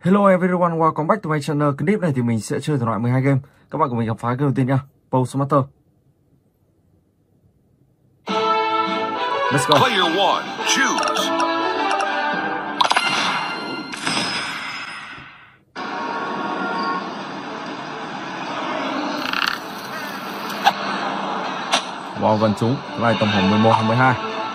Hello everyone, welcome back to my channel. Clip này thì mình sẽ chơi thể loại 12 game. Các bạn cùng mình gặp phá game đầu tiên nha. Postmaster. Let's go. Player one, choose. Wow, gần trúng. Cái này tầm khoảng 11 hoặc 12.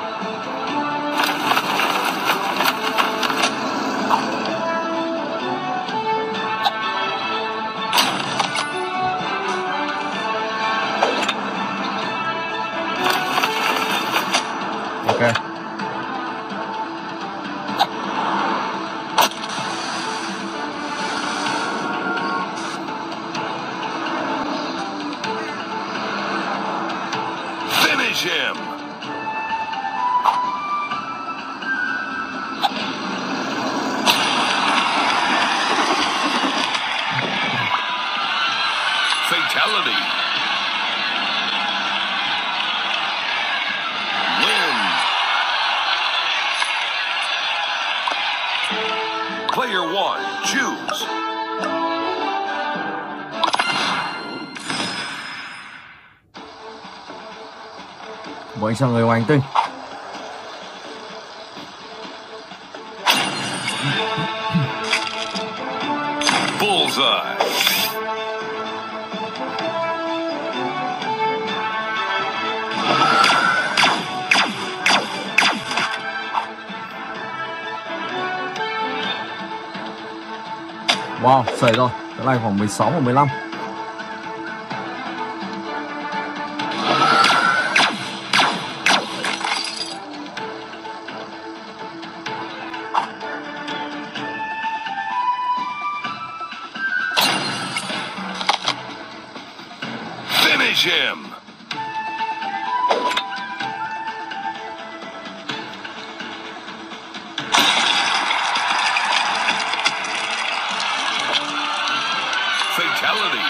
Ok. Finish him. Fatality. Win. Player one, choose. Bộ anh sang người ngoài hành tinh. Bullseye. Wow, sẩy rồi. Cái này khoảng 16 hoặc 15. Finish him. Fatality.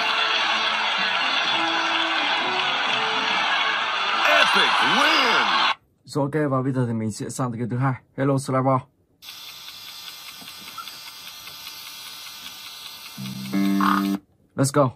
Epic win. Rồi ok, và bây giờ thì mình sẽ sang tới game thứ hai. Hello Sliver. Let's go.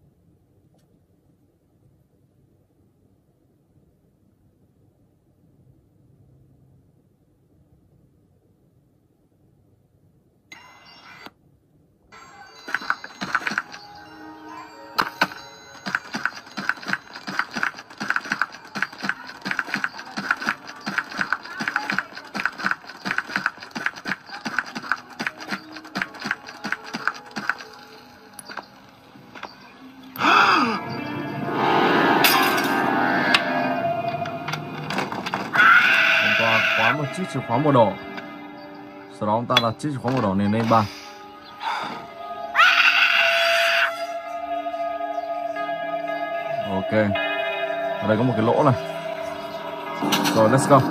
Khóa một chiếc chìa khóa màu đỏ, sau đó ông ta đặt chiếc chìa khóa màu đỏ này lên bàn. Ok, ở đây có một cái lỗ này. Rồi let's go.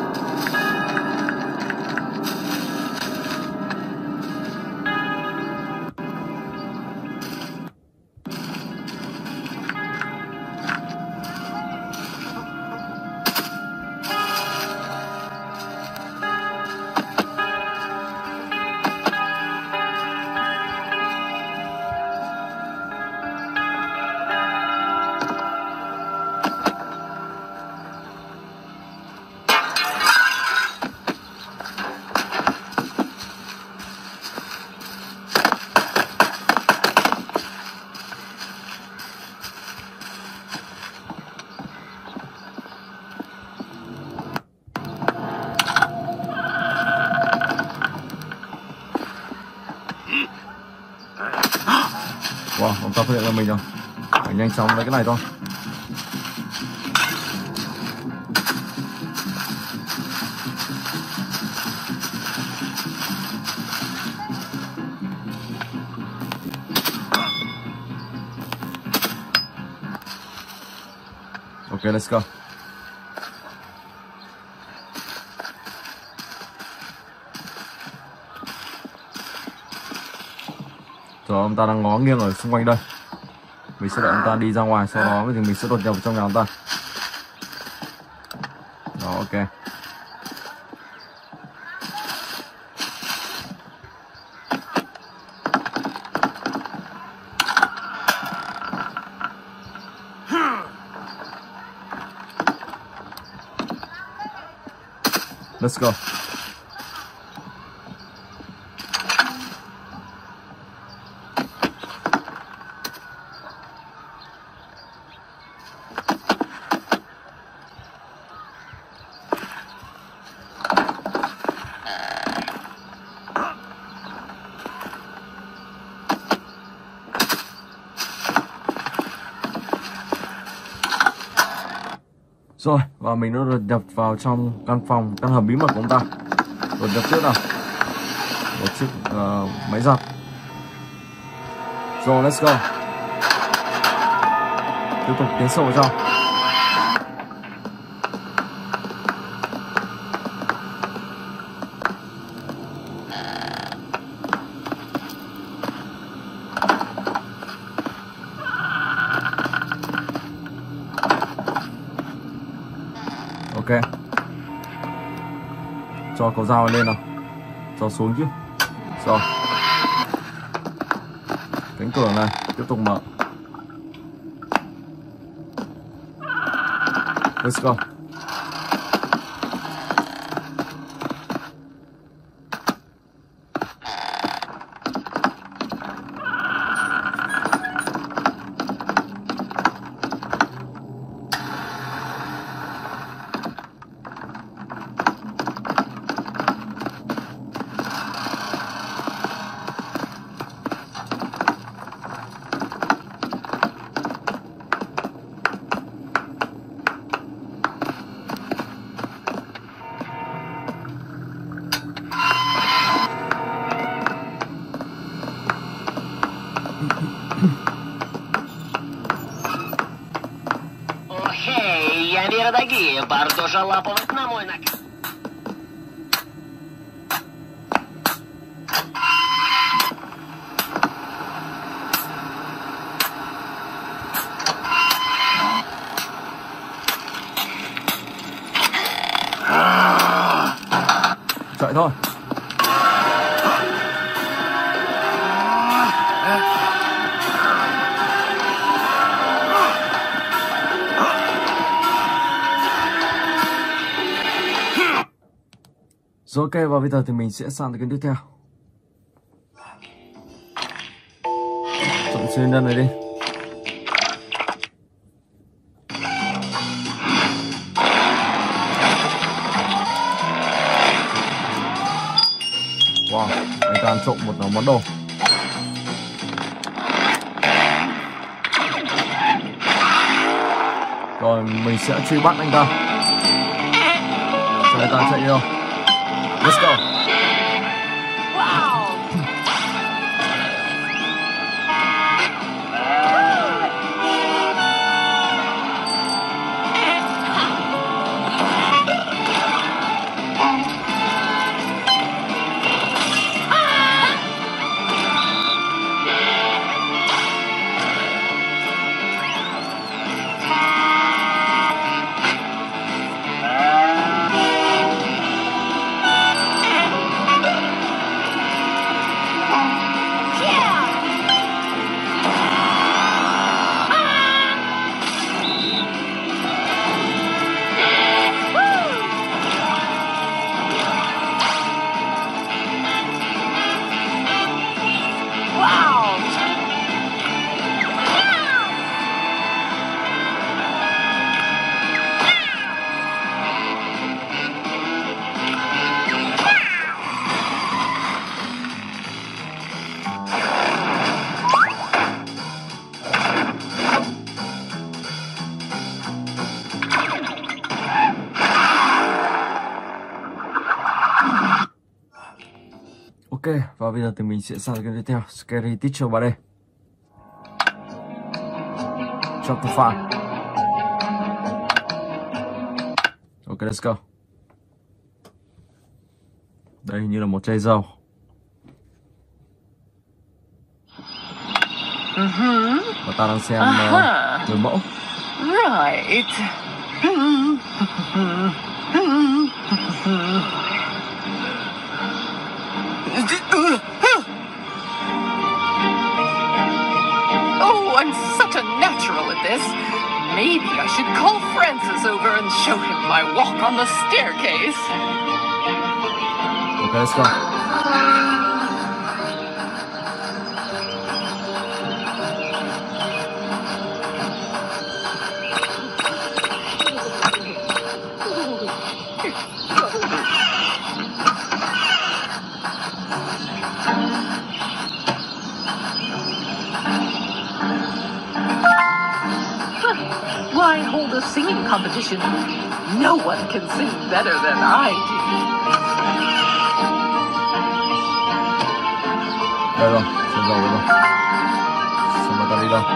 Wow, ông ta phát hiện ra mình rồi. Phải nhanh chóng lấy cái này thôi. Ok, let's go. Rồi ông ta đang ngó nghiêng ở xung quanh đây. Mình sẽ đợi ông ta đi ra ngoài, sau đó thì mình sẽ đột nhập vào trong nhà ông ta. Đó, ok. Let's go. Rồi, và mình đã đột nhập vào trong căn hầm bí mật của ông ta. Đột nhập trước nào. Một chiếc máy giặt. Rồi, let's go. Tiếp tục tiến sâu vào trong. Ok. Cho cầu dao lên nào. Cho xuống chứ. Rồi. Cánh cửa này tiếp tục mở. Let's go. Эй, я не дорогие, бардожа лапывать на мой наказ. Chạy thôi. Rồi ok, và bây giờ thì mình sẽ sang cái tiếp theo. Chọn xuyên đơn này đi. Wow, anh ta trộm một món đồ. Rồi mình sẽ truy bắt anh ta. Cho anh ta chạy đi đâu. Let's go. Ok, và bây giờ thì mình sẽ sang cái tiếp theo, Scary Teacher 3D. Chapter 5. Ok, let's go. Đây như là một chai dầu. Và ta đang xem người mẫu. Right. Oh, I'm such a natural at this. Maybe I should call Francis over and show him my walk on the staircase. Ok, let's go. Why hold a singing competition? No one can sing better than I do. Đây rồi, xong rồi rồi. Xong rồi ta đi đâu?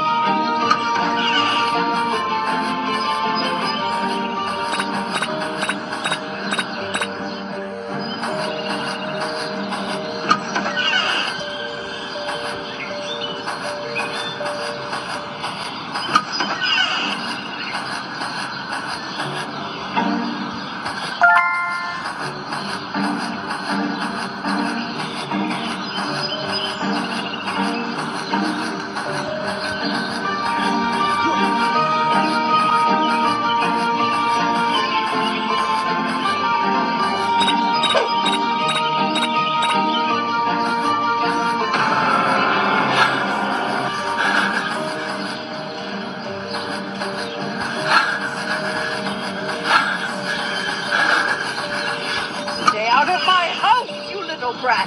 Stay out of my house, you little brat!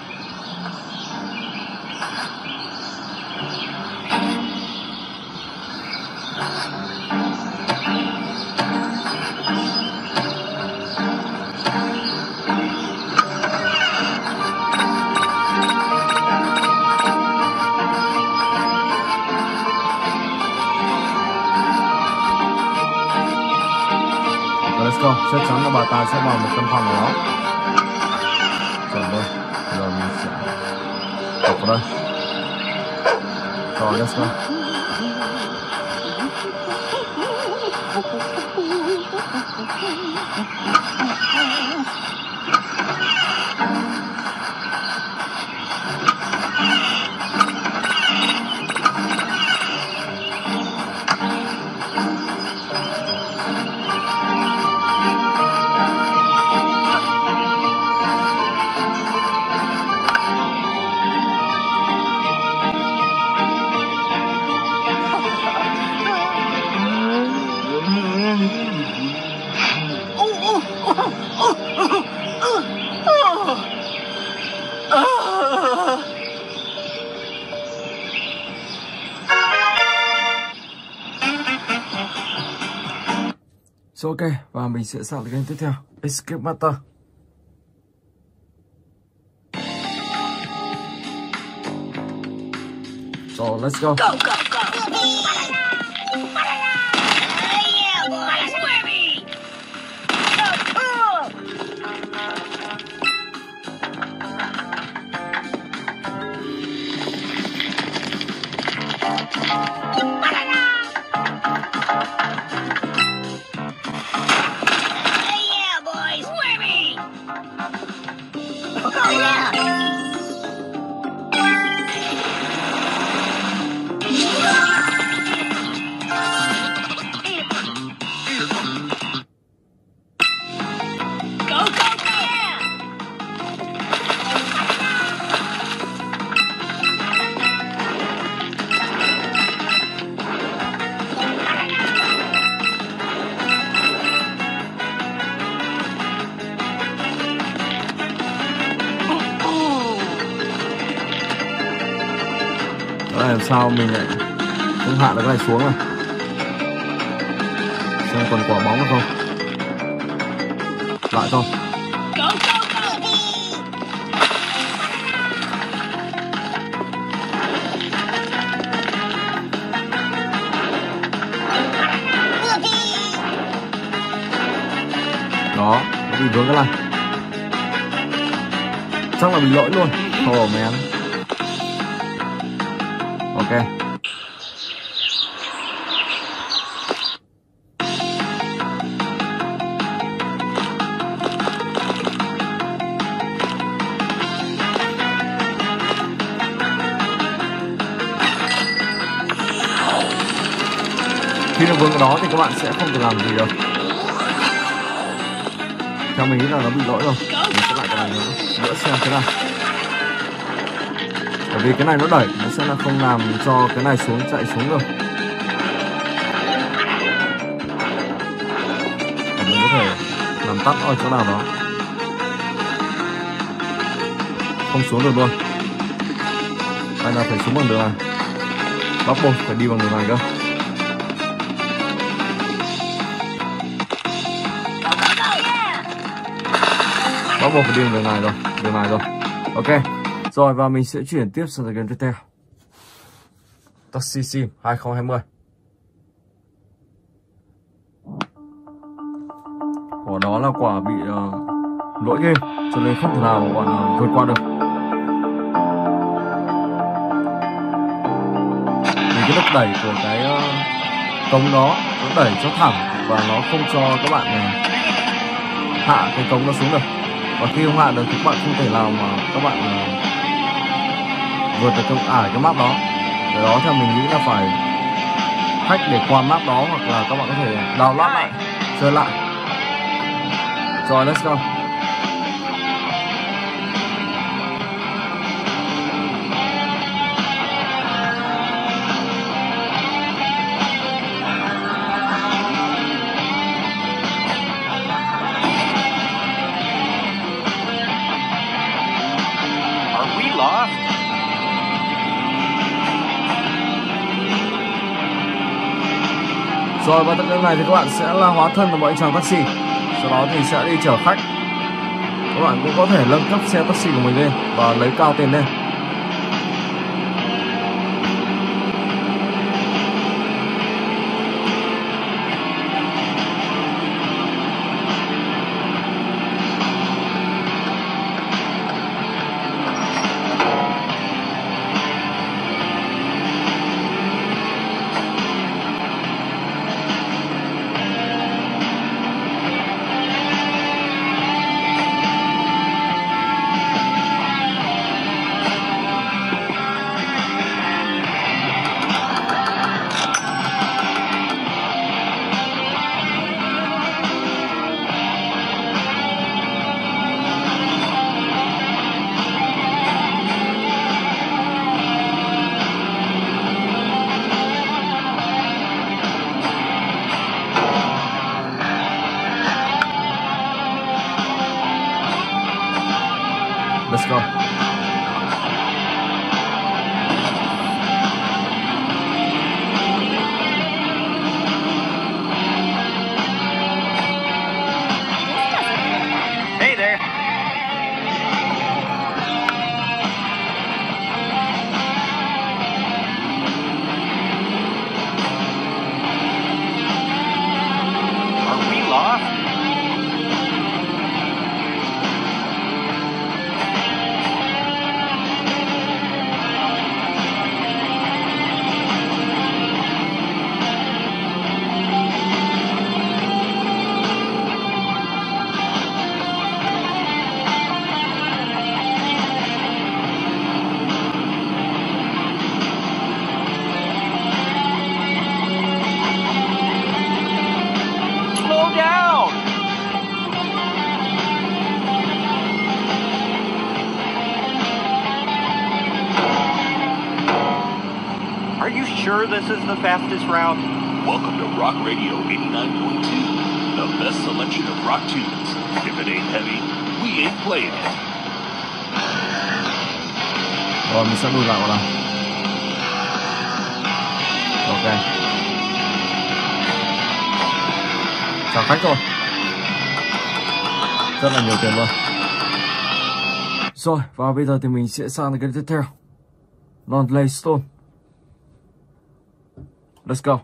Let's go. Chắc chắn là bà ta sẽ vào một căn phòng nào đó. Chuẩn luôn. Giờ mình sẽ đọc vào đây. Rồi, let's go. So, ok, và mình sẽ sang game tiếp theo, Escape Master. So, let's go. Go, go, go! Yeah, boys! Swimming! Yeah, boys! Swimming! Oh, yeah! Go, go, go! Đó là làm sao mình lại không hạ được cái này xuống này. Xem còn quả bóng được không? Lại không? Go, go, go! Đó, bị vướng cái này. Chắc là bị lỗi luôn. Oh man. Ok. Khi nó vướng cái đó thì các bạn sẽ không thể làm gì được. theo mình nghĩ là nó bị lỗi rồi. Mình sẽ lại cái này nữa xem thế nào. Bởi vì cái này nó đẩy, nó sẽ là không làm cho cái này chạy xuống được. Và mình có thể làm tắt ở chỗ nào đó, không xuống được luôn. Hay là phải xuống bằng đường này, bắt buộc phải đi bằng đường này cơ. Bắt buộc phải đi bằng đường này rồi. Ok, rồi và mình sẽ chuyển tiếp sang game tiếp theo. Taxi Sim 2020. Quả đó là quả bị lỗi game, cho nên không thể nào mà bạn vượt qua được. Vì cái lực đẩy của cái cống đó nó đẩy cho thẳng và nó không cho các bạn hạ cái cống nó xuống được. Và khi không hạ được thì các bạn không thể nào mà các bạn vượt được cái map đó. Để đó theo mình nghĩ là phải hack để qua map đó, hoặc là các bạn có thể download lại, chơi lại. Rồi, let's go. Are we lost? Rồi và tận này thì các bạn sẽ là hóa thân thành một anh chàng taxi. Sau đó thì sẽ đi chở khách. Các bạn cũng có thể nâng cấp xe taxi của mình lên và lấy cao tiền lên. Let's go. Hey there. Are we lost? Slow down. Are you sure this is the fastest route? Welcome to Rock Radio 89.2, the best selection of rock tunes. If it ain't heavy, we ain't playing it. Rồi mình sẽ lùi lại vào nào. Ok. Chào khách rồi. Rất là nhiều tiền luôn. Rồi và bây giờ thì mình sẽ sang cái tiếp theo. Lonely Stone. Let's go.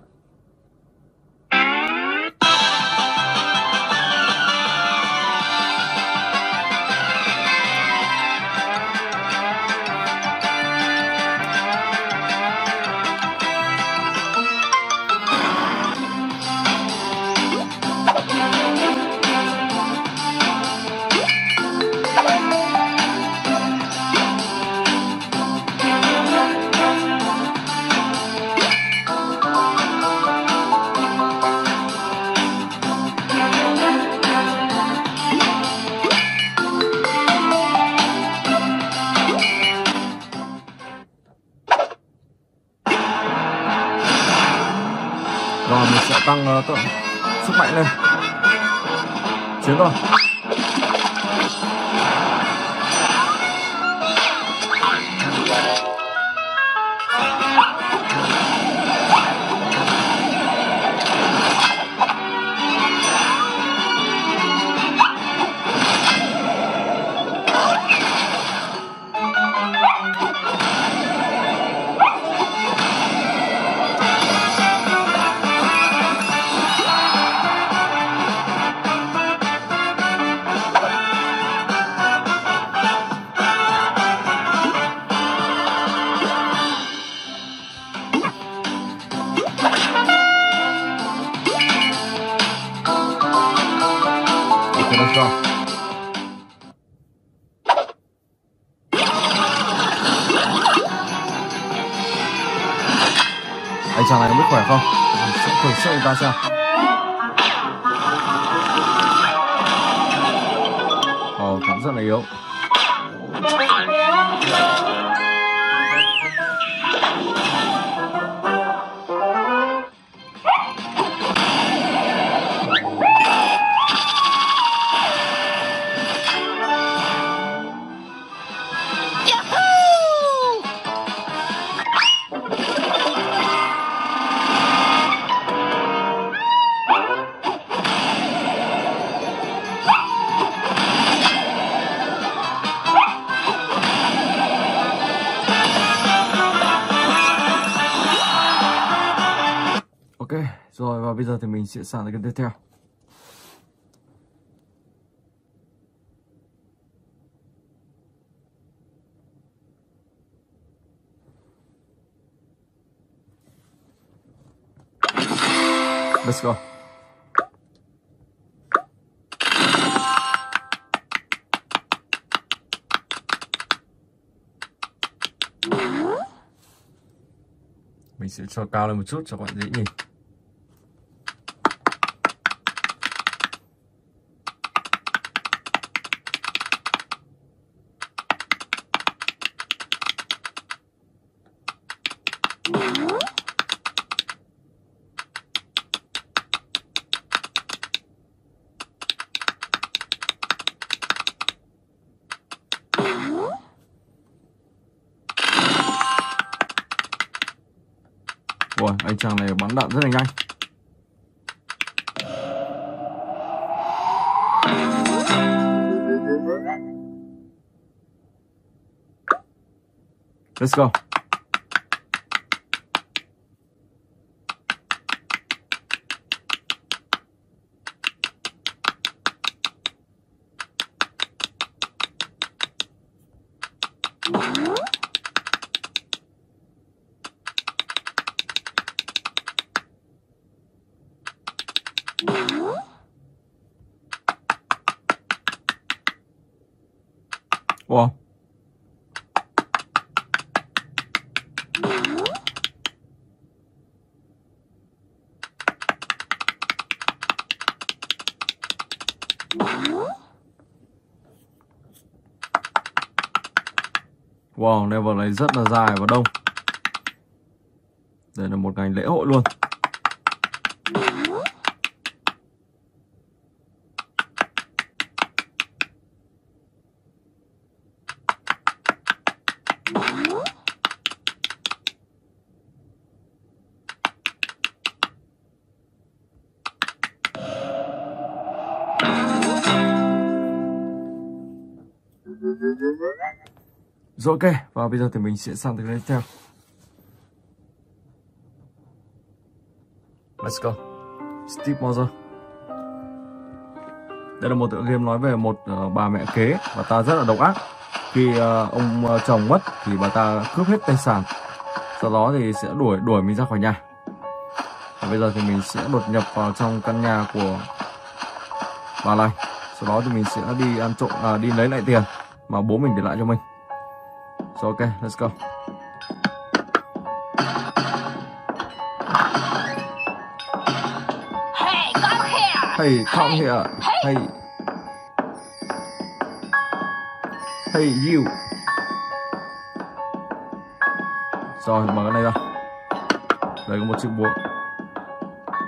Rồi mình sẽ tăng sức mạnh lên. Chiến thôi. Let's go. Anh chàng này không biết khỏe không? Mình sẽ thử sức anh ta xem. Cũng rất là yếu. Ok, rồi và bây giờ thì mình sẽ sang tới cái tiếp theo. Let's go. Mình sẽ cho cao lên một chút cho bạn dễ nhìn. Ủa, anh chàng này bắn đạn rất là nhanh. Let's go. Wow. Wow, level này rất là dài và đông. Đây là một ngày lễ hội luôn. Rồi ok, và bây giờ thì mình sẽ sang tới tiếp theo. Let's go. Steve Mother. Đây là một tựa game nói về một bà mẹ kế, bà ta rất là độc ác. Khi ông chồng mất thì bà ta cướp hết tài sản, sau đó thì sẽ đuổi mình ra khỏi nhà. Và bây giờ thì mình sẽ đột nhập vào trong căn nhà của bà này. Sau đó thì mình sẽ đi ăn trộm, đi lấy lại tiền mà bố mình để lại cho mình. So ok, let's go. Hey, come here! Hey, come here. Hey. Hey you. Rồi, mở cái này ra. Đây có một chiếc búa.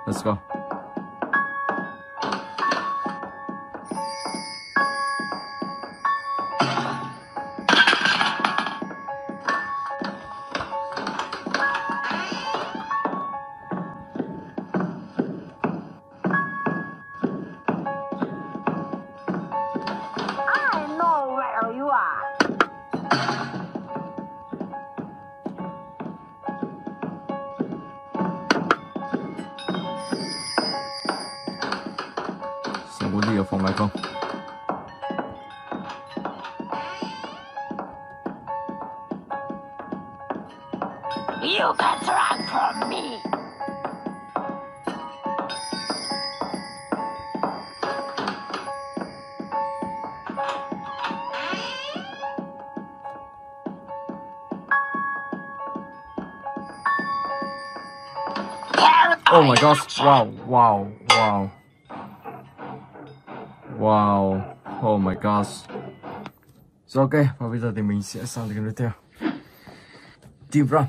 Let's go. Xem có gì ở phòng này không? You can run from me. Oh my gosh, wow, oh my gosh. Rồi ok, và bây giờ thì mình sẽ sang game tiếp theo. Team Run.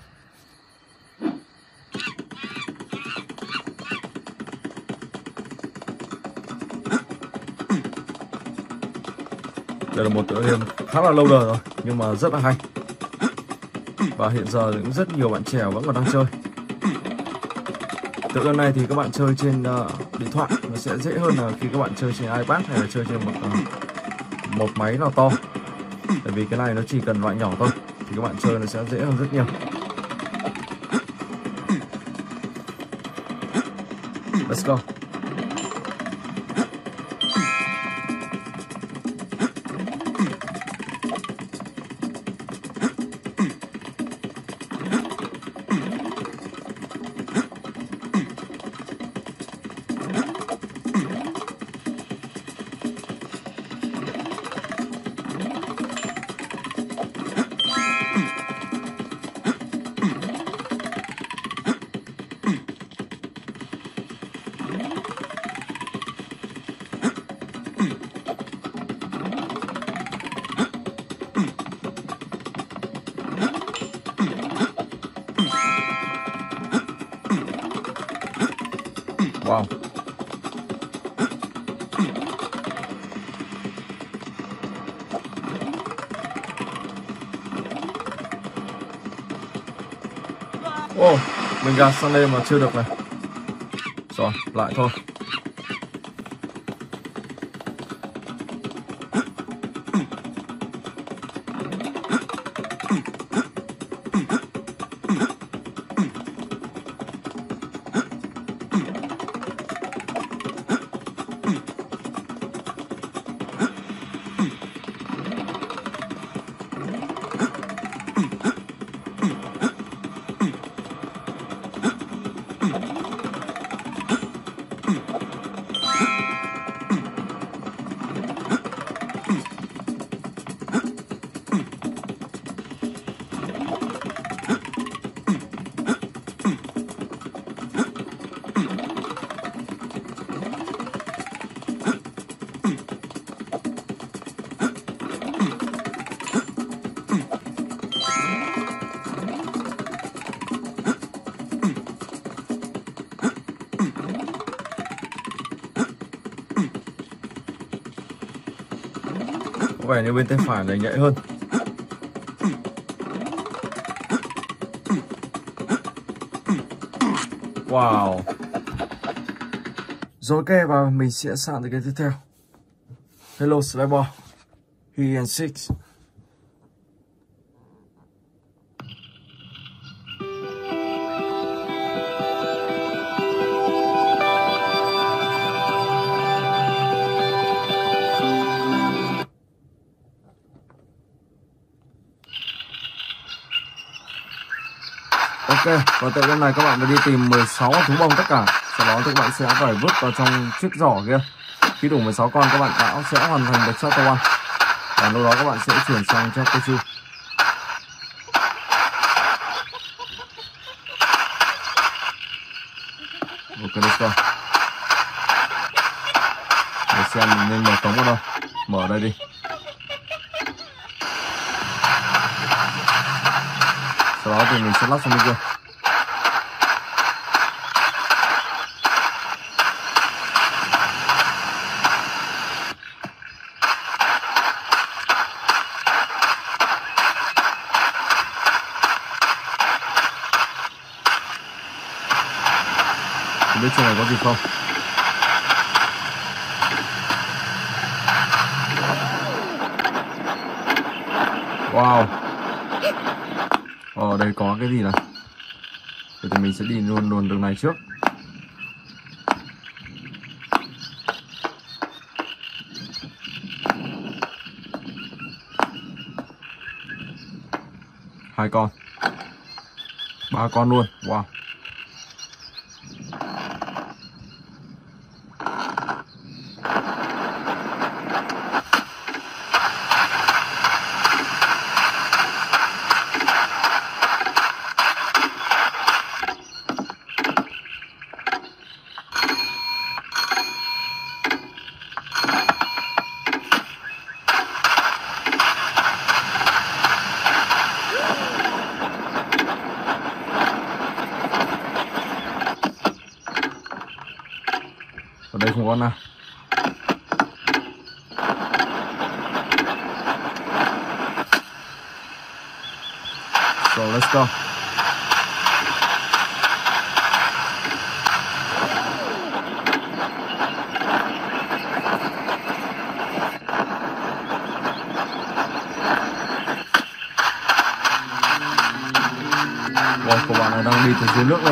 Đây là một tựa game khá là lâu đời rồi, nhưng mà rất là hay. Và hiện giờ cũng rất nhiều bạn trẻ vẫn còn đang chơi. Tựa game này thì các bạn chơi trên điện thoại nó sẽ dễ hơn là khi các bạn chơi trên iPad hay là chơi trên một máy nào to. Tại vì cái này nó chỉ cần loại nhỏ thôi thì các bạn chơi nó sẽ dễ hơn rất nhiều. Let's go. Wow. Oh, mình gạt sang đây mà chưa được này. Rồi, lại thôi. Có vẻ như bên tay phải này nhạy hơn. Wow. Rồi ok, và mình sẽ sang tới cái tiếp theo. Hello Slider, he and six. Ok, và tại bên này các bạn phải đi tìm 16 thú bông tất cả. Sau đó thì các bạn sẽ phải vứt vào trong chiếc giỏ kia. Khi đủ 16 con các bạn đã sẽ hoàn thành được chapter 1. Và lúc đó các bạn sẽ chuyển sang chapter 2. Ok, let's go. Để xem mình nên mở cống ở đâu. Mở ở đây đi. Sau đó thì mình sẽ lắp sang bên kia. Không biết trên này có gì không. Wow. Ở đây có cái gì này. Thì mình sẽ đi luôn đường này trước. Hai con, 3 con luôn. Wow. Ở đây không có nào. So let's go. Wow, các bạn này đang đi từ dưới nước lên.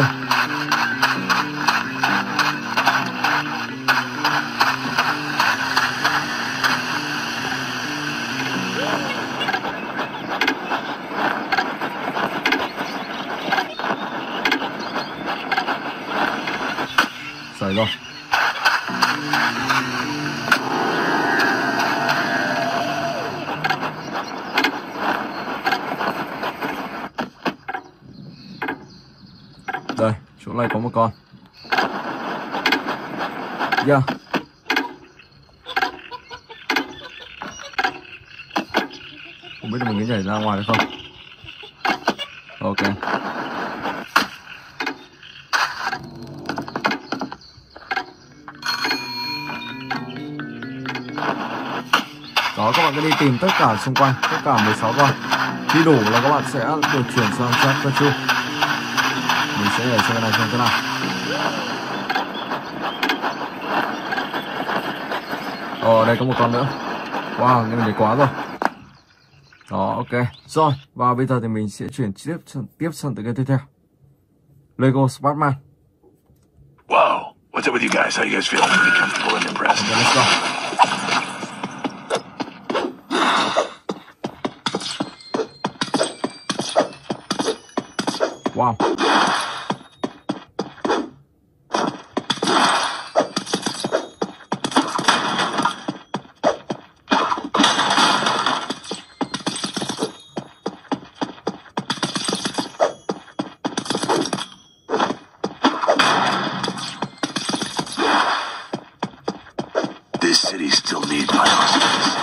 Xảy rồi. Đây, chỗ này có một con. Yeah. Không biết là mình có nhảy ra ngoài được không? Ok. Đó, các bạn cứ đi tìm tất cả xung quanh, tất cả 16 con. Khi đủ là các bạn sẽ được chuyển sang chapter 2. Mình sẽ để xem cái này xem thế nào. Ở đây có một con nữa. Wow, cái này quá rồi. Đó, ok. Rồi, và bây giờ thì mình sẽ chuyển tiếp sang tới cái tiếp theo. Lego Sparkman. Whoa, what's up with you guys? How you guys feeling? Pretty comfortable and impressed? Okay, let's go. Wow. This city still needs my hospitals.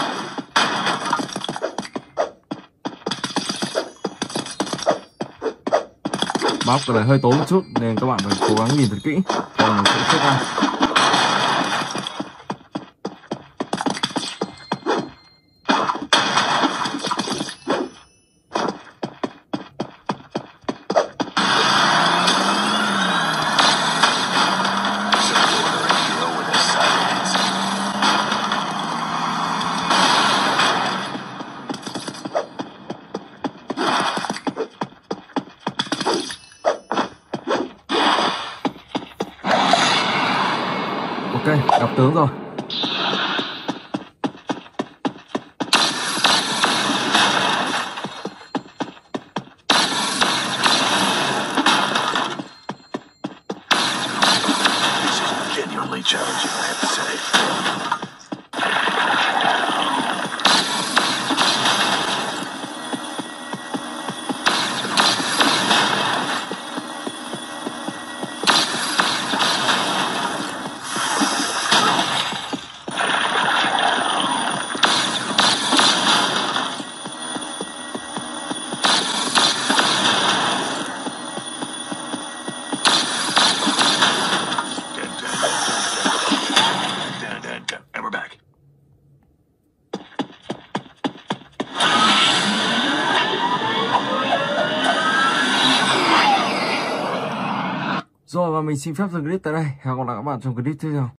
Map cái này hơi tối một chút nên các bạn phải cố gắng nhìn thật kỹ, còn mình sẽ check out. Ok, gặp tướng rồi. Genuinely challenging, I have to say. Rồi và mình xin phép dừng clip tại đây. Hẹn gặp lại các bạn trong clip tiếp theo.